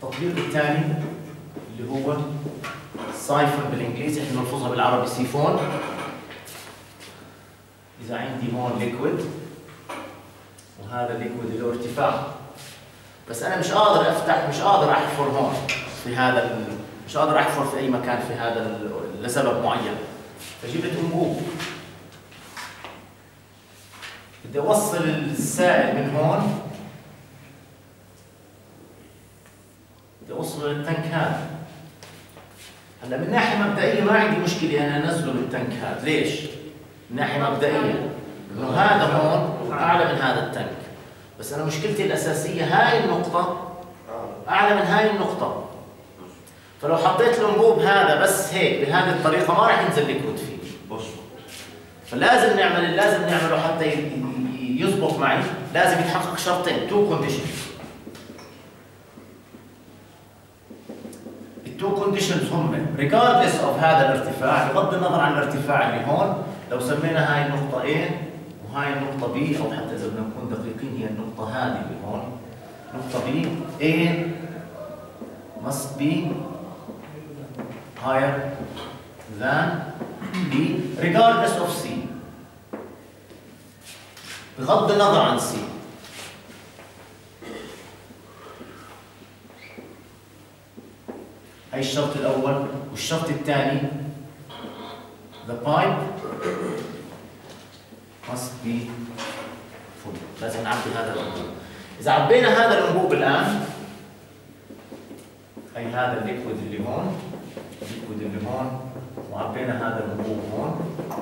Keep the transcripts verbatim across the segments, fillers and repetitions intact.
التطبيق الثاني اللي هو سايفون بالانجليزي، احنا بنلفظها بالعربي سيفون. اذا عندي هون ليكويد وهذا الليكويد له ارتفاع، بس انا مش قادر افتح، مش قادر احفر هون في هذا، مش قادر احفر في اي مكان في هذا لسبب معين، فجبت انبوب بدي اوصل السائل من هون، بدي اوصله للتنك هذا. هلا من ناحيه مبدئيه ما عندي مشكله انا انزله بالتنك هذا، ليش؟ من ناحيه مبدئيه انه هذا هون اعلى من هذا التنك، بس انا مشكلتي الاساسيه هاي النقطه اعلى من هاي النقطه، فلو حطيت الانبوب هذا بس هيك بهذه الطريقه ما راح ينزل ليكويد فيه. فلازم نعمل لازم نعمله حتى يزبط معي، لازم يتحقق شرطين، تو كونديشنز. التو كونديشنز هم ريجاردلس اوف هذا الارتفاع، بغض النظر عن الارتفاع اللي هون، لو سمينا هاي النقطة A وهاي النقطة B، أو حتى إذا بدنا نكون دقيقين هي النقطة هذه اللي هون، نقطة B، A must be higher than B regardless of C، بغض النظر عن C. هاي الشرط الأول، والشرط الثاني the pipe must be full، لازم نعبي هذا الأنبوب. إذا عبينا هذا الأنبوب الآن، أي هذا الليكويد اللي هون، الليكويد اللي هون، وعبينا هذا الأنبوب هون،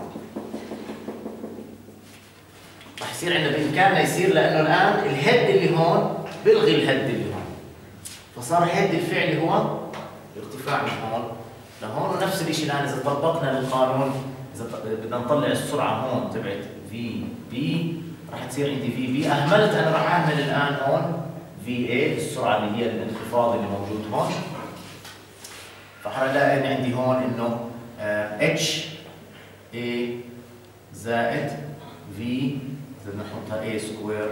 راح يصير عندنا بإمكاننا يصير، لأنه الآن الهيد اللي هون بيلغي الهيد اللي هون، فصار الهيد الفعلي هو ارتفاع من هون لهون. ونفس الشيء الآن إذا طبقنا للقانون، إذا بدنا نطلع السرعة هون تبعت في بي، راح تصير عندي في بي، أهملت أنا راح أهمل الآن هون في اي السرعة اللي هي الانخفاض اللي موجود هون، فحنلاقي إن عندي هون إنه اتش اي زائد في، إذا نحطها اي سكوير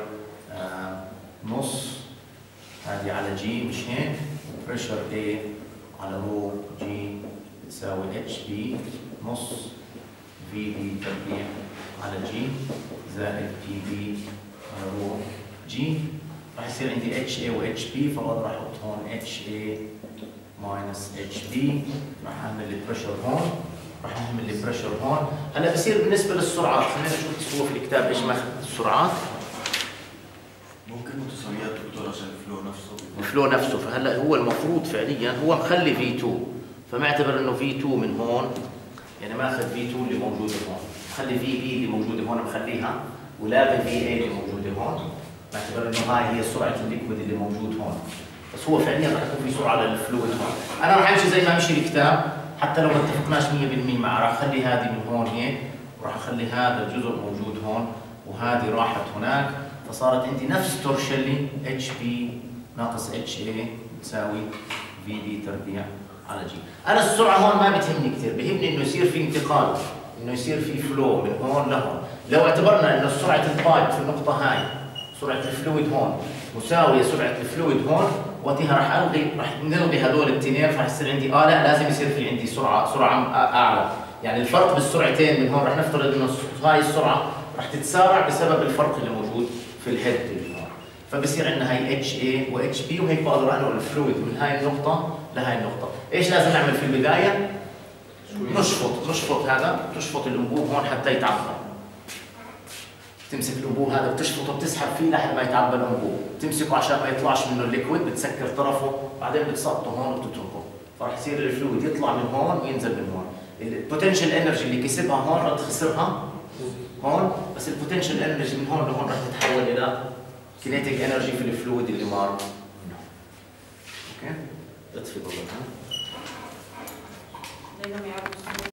نص هذه على جي، مش هيك؟ بريشر اي على رو جي تساوي اتش بي نص في بي تربيع على جي زائد بي بي على رو جي، راح يصير عندي اتش اي و اتش بي، فبقدر احط هون اتش اي ماينس اتش بي، راح اعمل البريشر هون، راح اعمل البريشر هون. هلا بصير بالنسبه للسرعات، خلينا نشوف هو في الكتاب ايش ماخذ السرعات. ممكن متساويات دكتور عشان الفلو نفسه، الفلو نفسه، فهلا هو المفروض فعليا هو مخلي في تو، فمعتبر انه في تو من هون، يعني ماخذ في تو اللي موجوده هون، مخلي في بي اللي موجوده هون مخليها، ولاغي في اي اللي موجوده هون، معتبر انه هاي هي سرعه الليكويد اللي موجود هون، بس هو فعليا راح يكون في سرعه للفلويد هون. انا راح امشي زي ما مشي الكتاب، حتى لو ما اتفقناش مية بالمية معه، راح اخلي هذه من هون هيك، وراح اخلي هذا الجزء موجود هون، وهذه راحت هناك، فصارت عندي نفس تورشلي اتش بي ناقص اتش اي تساوي في دي تربيع على جي. انا السرعه هون ما بتهمني كثير، بهمني انه يصير في انتقال، انه يصير في فلو من هون لهون. لو اعتبرنا انه سرعه البايب في النقطه هاي، سرعه الفلويد هون مساويه سرعه الفلويد هون، وقتها راح الغي، راح نلغي هذول الاثنين، فراح يصير عندي اه لا لازم يصير في عندي سرعه سرعه اعلى، يعني الفرق بالسرعتين من هون راح نفترض انه هاي السرعه راح تتسارع بسبب الفرق اللي موجود في الهيد اللي هون، فبصير عندنا هاي اتش اي و اتش بي، وهيك بقدر انقل الفلويد من هاي النقطه لهاي النقطه. ايش لازم نعمل في البدايه؟ نشفط نشفط هذا، تشفط الانبوب هون حتى يتعبى، تمسك الانبوب هذا بتشفطه بتسحب فيه لحد ما يتعبى الانبوب، بتمسكه عشان ما يطلعش منه الليكويد، بتسكر طرفه، بعدين بتسقطه هون وبتتركه، فراح يصير الفلويد يطلع من هون وينزل من هون. البوتنشال انرجي اللي كسبها هون راح تخسرها هون، بس البوتنشال انرجي من هون لهون راح تتحول الى كينيتيك انرجي في الفلويد اللي مار من هون. اوكي؟ اطفي ضوءك.